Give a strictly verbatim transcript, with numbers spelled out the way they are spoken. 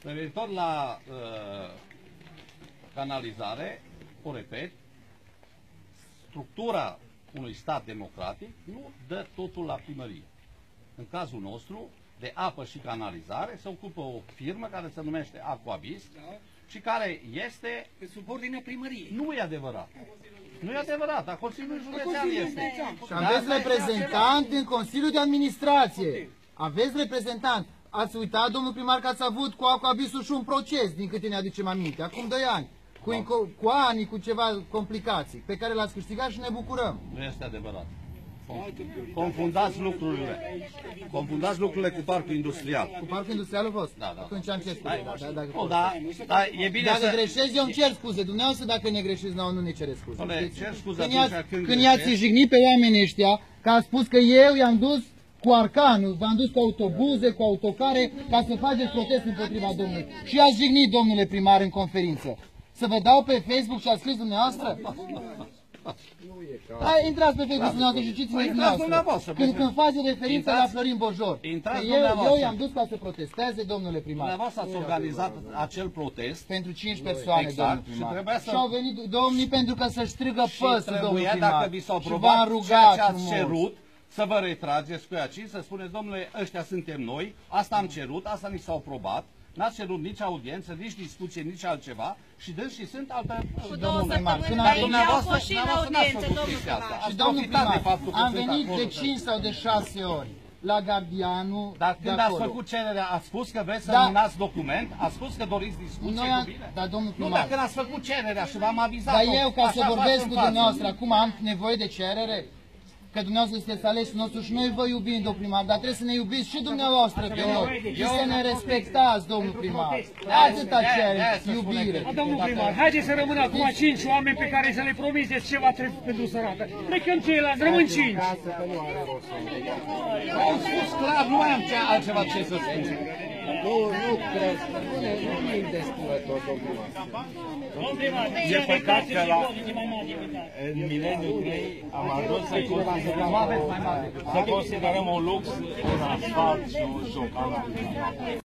Referitor la uh, canalizare, o repet, structura unui stat democratic nu dă totul la primărie. În cazul nostru, de apă și canalizare, se ocupă o firmă care se numește Aquabis, da, și care este... Pe subordinea primăriei. Nu e adevărat. Nu e adevărat, dar Consiliul Județean este. Și aveți reprezentant în Consiliul de Administrație. Aveți reprezentant. Ați uitat, domnul primar, că ați avut cu Aquabisul și un proces, din câte ne aducem aminte, acum doi ani. Cu, cu, cu ani, cu ceva complicații, pe care l-ați câștigat și ne bucurăm. Nu este adevărat. Confundați lucrurile. Confundați lucrurile cu parcul industrial. Cu parcul industrial a fost? Da, da. Atunci am cer scuze. Da, da, oh, da, da, e bine dacă să... greșesc, eu îmi cer scuze. Dumneavoastră, dacă ne greșeți, nu, nu ne cere scuze. Doamne, cer scuze când atunci când Când i-ați jignit pe oamenii ăștia, că a spus că eu i-am dus cu arcanul, v-am dus cu autobuze, cu autocare, ca să faceți protest împotriva domnului. Și i-ați jignit, domnule primar, în conferință. Să vă dau pe Facebook și a scris dumneavoastră? Hai, intrați pe Facebook dumneavoastră și citiți-ne dumneavoastră. Când, când face referință la Florin Bojor. Eu, eu i-am dus ca să protesteze, domnule primar. Dumneavoastră ați organizat acel protest pentru cinci persoane, exact, domnule primar. Și, trebuia să... și au venit domnii pentru că să-și strigă păsă, domnule primar. Dacă vi s-au probat ceea ce ați cerut, să vă retrageți cu aici, să spuneți, domnule, ăștia suntem noi, asta am cerut, asta ni s-au probat. N-ați cerut nici audiență, nici discuție, nici altceva și dânsii sunt altă... Cu două săptămâni înainte au fost și în audiență, domnul primar. Și domnul primar, am venit de cinci sau de șase ori la gardianul. Dar când ați făcut cererea, ați spus că vreți să semnați document? Ați spus că doriți discuție cu mine? Da, domnul primar. Nu, dar când ați făcut cererea și v-am avizat... Dar eu, ca să vorbesc cu dumneavoastră, acum am nevoie de cerere? Că dumneavoastră sunteți aleși nostru și noi vă iubim, domnul primar, dar trebuie să ne iubiți și dumneavoastră pe noi și să ne respectați, domnul primar. Atâta cere, iubire. Domnul primar, haideți să rămână acum cinci oameni pe care să le promiteți ceva trebuie pentru sărată. Plecăm ceilalți, rămân cinci. Am spus clar, nu mai am altceva ce să spun. Nu, nu cred. Nu e destulător, domnul primar. E păcat că la, în mileniul trei am ajuns să considerăm, să considerăm un lux un asfalt și o canalizare.